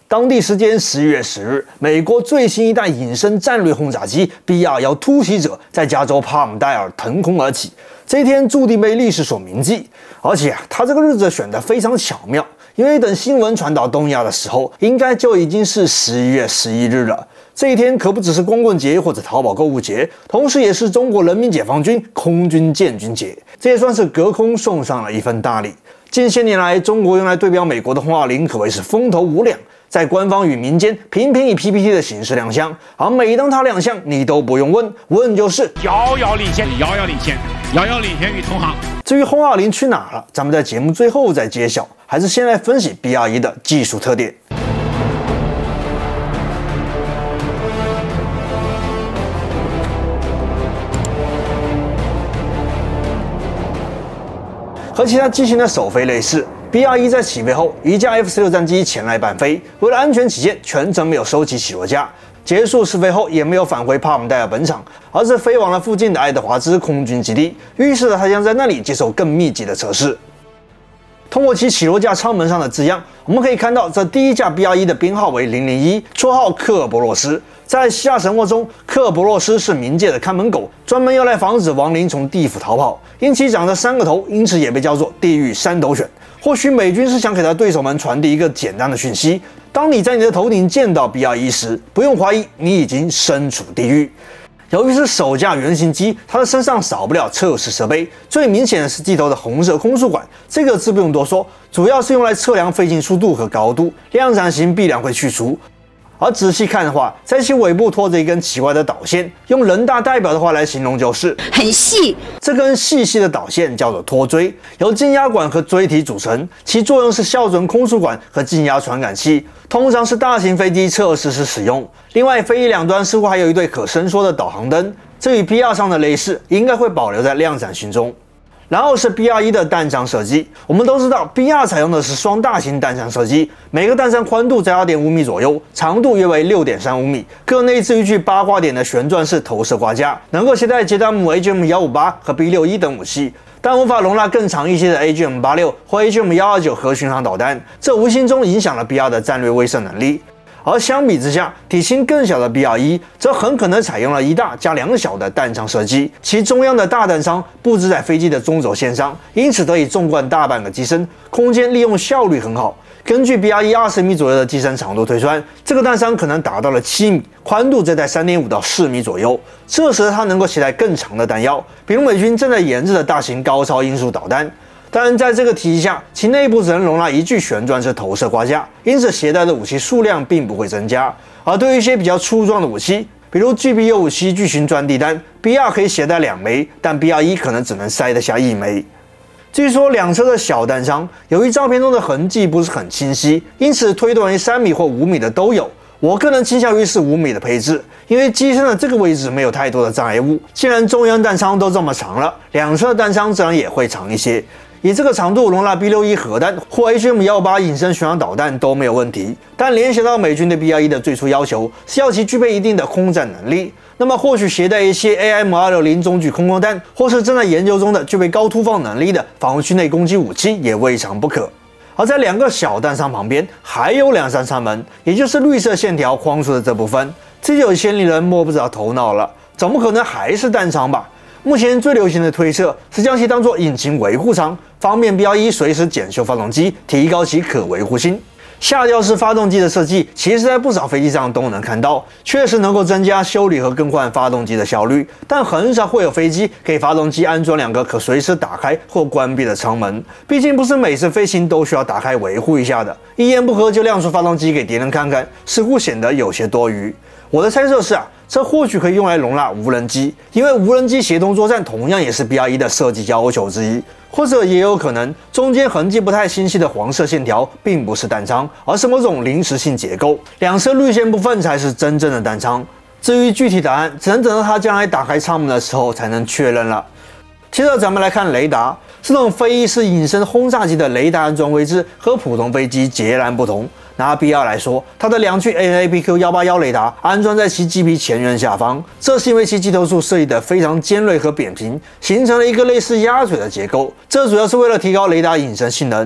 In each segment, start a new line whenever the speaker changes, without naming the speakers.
当地时间11月10日，美国最新一代隐身战略轰炸机 B-21突袭者在加州帕姆代尔腾空而起。这一天注定被历史所铭记，而且他这个日子选得非常巧妙，因为等新闻传到东亚的时候，应该就已经是11月11日了。这一天可不只是光棍节或者淘宝购物节，同时也是中国人民解放军空军建军节，这也算是隔空送上了一份大礼。近些年来，中国用来对标美国的轰20可谓是风头无两，在官方与民间频频以 PPT 的形式亮相，而每当它亮相，你都不用问就是
遥遥领先于同行。
至于轰20去哪了，咱们在节目最后再揭晓，还是先来分析 B-21的技术特点。和其他机型的首飞类似 ，B-21在起飞后，一架 F-16战机前来伴飞，为了安全起见，全程没有收起起落架。结束试飞后，也没有返回帕姆代尔本场，而是飞往了附近的爱德华兹空军基地，预示着他将在那里接受更密集的测试。通过其起落架舱门上的字样，我们可以看到这第一架 B-21的编号为001，绰号科尔伯洛斯。在希腊神话中，科尔伯洛斯是冥界的看门狗，专门用来防止亡灵从地府逃跑。因其长着3个头，因此也被叫做地狱3头犬。或许美军是想给他对手们传递一个简单的讯息：当你在你的头顶见到 B-21时，不用怀疑，你已经身处地狱。由于是首架原型机，它的身上少不了测试设备，最明显的是机头的红色空速管，这个字不用多说，主要是用来测量飞行速度和高度，量产型必然会去除。而仔细看的话，在其尾部拖着一根奇怪的导线，用人大代表的话来形容就是
很细。
这根细细的导线叫做拖锥，由进压管和锥体组成，其作用是校准空速管和进压传感器，通常是大型飞机测试时使用。另外，飞翼两端似乎还有一对可伸缩的导航灯，这与 B-2上的类似，应该会保留在量产型中。然后是 B-21的弹箱设计，我们都知道 B-2采用的是双大型弹箱设计，每个弹箱宽度在2.5米左右，长度约为6.35米，各内置一具8挂点的旋转式投射挂架，能够携带捷达姆 AGM-158和 B-61等武器，但无法容纳更长一些的 AGM-86 或 AGM-129核巡航导弹，这无形中影响了 B-2的战略威慑能力。而相比之下，体型更小的 B-21则很可能采用了1大加2小的弹仓设计，其中央的大弹仓布置在飞机的中轴线上，因此得以纵贯大半个机身，空间利用效率很好。根据 B-21 20米左右的机身长度推算，这个弹仓可能达到了7米，宽度则在3.5到4米左右。这时它能够携带更长的弹药，比如美军正在研制的大型高超音速导弹。当然，在这个体系下，其内部只能容纳1具旋转式投射挂架，因此携带的武器数量并不会增加。而对于一些比较粗壮的武器，比如 GBU57巨型钻地弹 ，B-2可以携带2枚，但 B-21可能只能塞得下1枚。据说两侧的小弹仓，由于照片中的痕迹不是很清晰，因此推断为3米或5米的都有。我个人倾向于是5米的配置，因为机身的这个位置没有太多的障碍物。既然中央弹仓都这么长了，两侧弹仓自然也会长一些。以这个长度容纳 B-61核弹或 AGM-158隐身巡航导弹都没有问题。但联想到美军对 B-21的最初要求是要其具备一定的空战能力，那么或许携带一些 AIM-260中距空投弹，或是正在研究中的具备高突放能力的防御区内攻击武器也未尝不可。而在2个小弹仓旁边还有2扇舱门，也就是绿色线条框出的这部分，这就有些令人摸不着头脑了，怎么可能还是弹仓吧？目前最流行的推测是将其当作引擎维护舱，方便 B-21随时检修发动机，提高其可维护性。下吊式发动机的设计，其实在不少飞机上都能看到，确实能够增加修理和更换发动机的效率，但很少会有飞机给发动机安装2个可随时打开或关闭的舱门。毕竟不是每次飞行都需要打开维护一下的，一言不合就亮出发动机给敌人看看，似乎显得有些多余。我的猜测是这或许可以用来容纳无人机，因为无人机协同作战同样也是 B-21的设计要求之一。或者也有可能，中间痕迹不太清晰的黄色线条并不是弹仓，而是某种临时性结构，两侧绿线部分才是真正的弹仓。至于具体答案，只能等到它将来打开舱门的时候才能确认了。接着咱们来看雷达，这种飞翼式隐身轰炸机的雷达安装位置和普通飞机截然不同。拿 B-2来说，它的2具 AN/APQ-181雷达安装在其机皮前缘下方，这是因为其机头处设计得非常尖锐和扁平，形成了一个类似鸭嘴的结构。这主要是为了提高雷达隐身性能。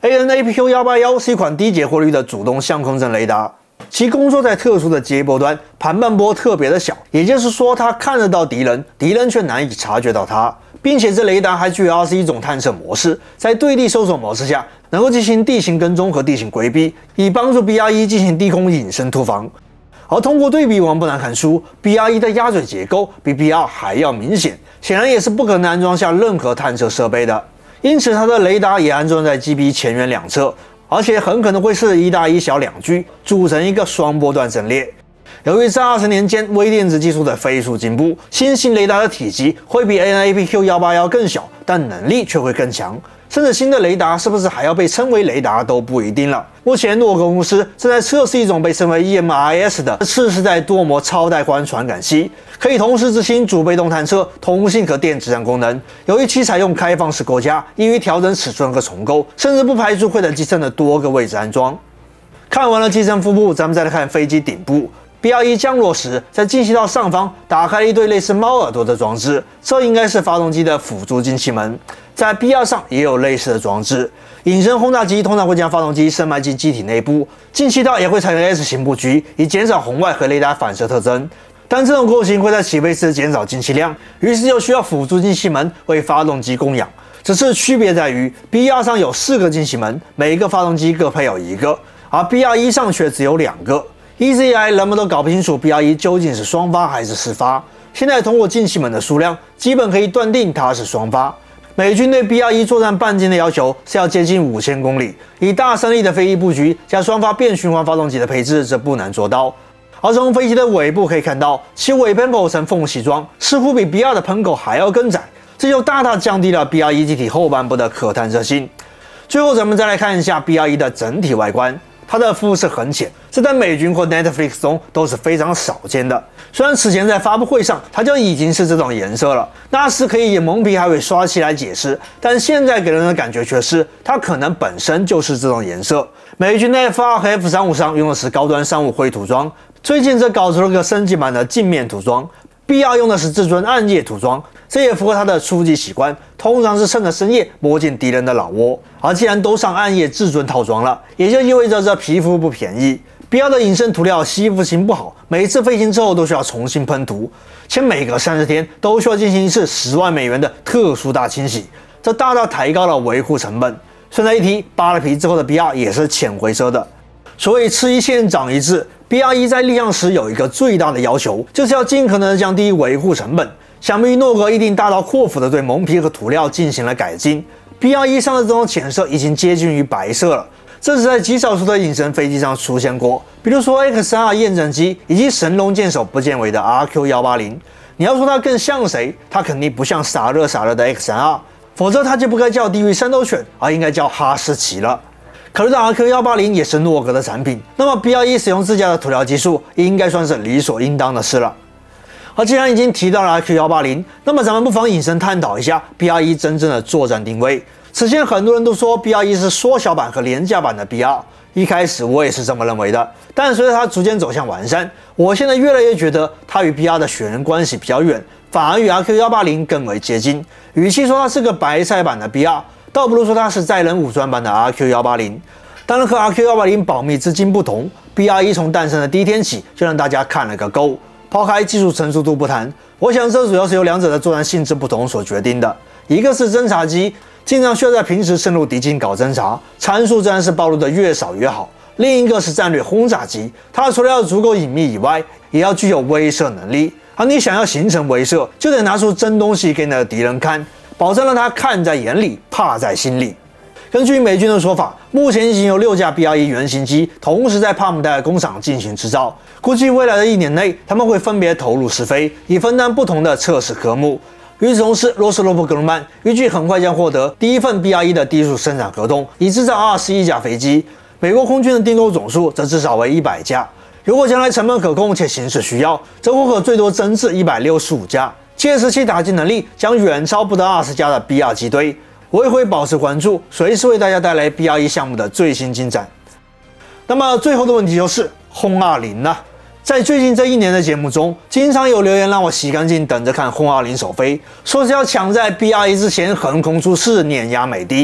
AN/APQ181是一款低截获率的主动相控阵雷达，其工作在特殊的接波端，盘半波特别的小，也就是说它看得到敌人，敌人却难以察觉到它，并且这雷达还具有21种探测模式，在对地搜索模式下，能够进行地形跟踪和地形规避，以帮助 BR1进行低空隐身突防。而通过对比，我们不难看出 BR1的鸭嘴结构比 BR 还要明显，显然也是不可能安装下任何探测设备的。因此，它的雷达也安装在 GB 前缘两侧，而且很可能会是1大1小2距，组成一个双波段阵列。由于这20年间微电子技术的飞速进步，新型雷达的体积会比 AN/APQ181更小，但能力却会更强。甚至新的雷达是不是还要被称为雷达都不一定了。目前诺格公司正在测试一种被称为 EMRS 的次世代多模超带宽传感器，可以同时执行主被动探测、通信和电子战功能。由于其采用开放式构架，易于调整尺寸和重构，甚至不排除会在机身的多个位置安装。看完了机身腹部，咱们再来看飞机顶部。BR1降落时，在进气道上方打开了一对类似猫耳朵的装置，这应该是发动机的辅助进气门。在 BR 上也有类似的装置。隐身轰炸机通常会将发动机深埋进机体内部，进气道也会采用 S 型布局，以减少红外和雷达反射特征。但这种构型会在起飞时减少进气量，于是就需要辅助进气门为发动机供氧。只是区别在于 BR 上有4个进气门，每个发动机各配有1个，而 BR1上却只有2个。一直以来，人们都搞不清楚 BR1究竟是双发还是4发。现在通过进气门的数量，基本可以断定它是双发。美军对 BR1作战半径的要求是要接近5000公里，以大升力的飞翼布局加双发变循环发动机的配置，这不难做到。而从飞机的尾部可以看到，其尾喷口呈缝隙状，似乎比 BR 的喷口还要更窄，这就大大降低了 BR1机体后半部的可探测性。最后，咱们再来看一下 BR1的整体外观。它的肤色很浅，这在美军或 Netflix 中都是非常少见的。虽然此前在发布会上它就已经是这种颜色了，那时可以以蒙皮海尾刷漆来解释，但现在给人的感觉却是它可能本身就是这种颜色。美军的 F2和 F35上用的是高端商务灰涂装，最近则搞出了个升级版的镜面涂装。BR 用的是至尊暗夜涂装，这也符合他的出击习惯，通常是趁着深夜摸进敌人的老窝。而既然都上暗夜至尊套装了，也就意味着这皮肤不便宜。BR 的隐身涂料吸附性不好，每次飞行之后都需要重新喷涂，且每隔30天都需要进行一次10万美元的特殊大清洗，这大大抬高了维护成本。顺带一提，扒了皮之后的 BR 也是浅灰色的。所谓吃一堑长一智。BR1在立项时有一个最大的要求，就是要尽可能降低维护成本。想必诺格一定大刀阔斧地对蒙皮和涂料进行了改进。BR1上的这种浅色已经接近于白色了，这只在极少数的隐身飞机上出现过，比如说 X3R 验证机以及神龙见首不见尾的 RQ180。你要说它更像谁，它肯定不像傻热的 X3R， 否则它就不该叫地狱三头犬，而应该叫哈士奇了。可是 RQ180也是诺格的产品，那么 BR1使用自家的涂料技术，应该算是理所应当的事了。而既然已经提到了 RQ180，那么咱们不妨引申探讨一下 BR1真正的作战定位。此前很多人都说 BR1是缩小版和廉价版的 BR， 一开始我也是这么认为的，但随着它逐渐走向完善，我现在越来越觉得它与 BR 的血缘关系比较远，反而与 RQ180更为接近。与其说它是个白菜版的 BR，倒不如说它是载人武装版的 RQ180。当然和 RQ180保密至今不同 ，BR1从诞生的第一天起就让大家看了个够。抛开技术成熟度不谈，我想这主要是由两者的作战性质不同所决定的。一个是侦察机，经常需要在平时深入敌境搞侦察，参数自然是暴露的越少越好。另一个是战略轰炸机，它除了要足够隐秘以外，也要具有威慑能力。而你想要形成威慑，就得拿出真东西给你的敌人看。保证了他看在眼里，怕在心里。根据美军的说法，目前已经有6架 BR1原型机同时在帕姆代尔工厂进行制造，估计未来的1年内，他们会分别投入试飞，以分担不同的测试科目。与此同时，罗斯洛夫格鲁曼预计很快将获得第一份 BR1的低数生产合同，以制造21架飞机。美国空军的订购总数则至少为100架。如果将来成本可控且形势需要，则或可最多增至165架。届时其打击能力将远超不到20架的 BR 机队。我也会保持关注，随时为大家带来 BR1项目的最新进展。那么最后的问题就是轰20呢？在最近这1年的节目中，经常有留言让我洗干净等着看轰20首飞，说是要抢在 BR1之前横空出世，碾压美帝。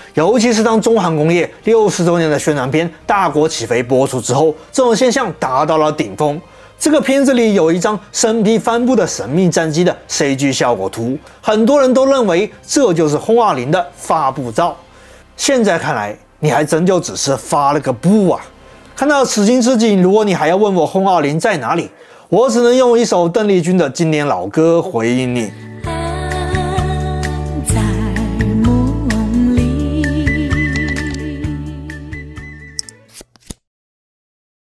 尤其是当中航工业60周年的宣传片《大国起飞》播出之后，这种现象达到了顶峰。这个片子里有一张身披帆布的神秘战机的 CG 效果图，很多人都认为这就是轰20的发布照。现在看来，你还真就只是发了个布啊！看到此情此景，如果你还要问我轰20在哪里，我只能用一首邓丽君的经典老歌回应你。